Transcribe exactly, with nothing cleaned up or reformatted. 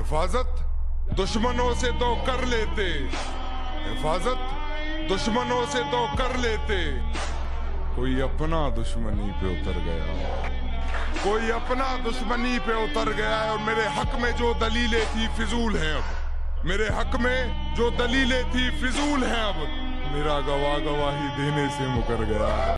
हिफाजत दुश्मनों से तो कर लेते, हिफाजत दुश्मनों से तो कर लेते, कोई अपना दुश्मनी पे उतर गया, कोई अपना दुश्मनी पे उतर गया है। और मेरे हक में जो दलीलें थी फिजूल हैं अब, मेरे हक में जो दलीलें थी फिजूल हैं अब, मेरा गवाह गवाही देने से मुकर गया।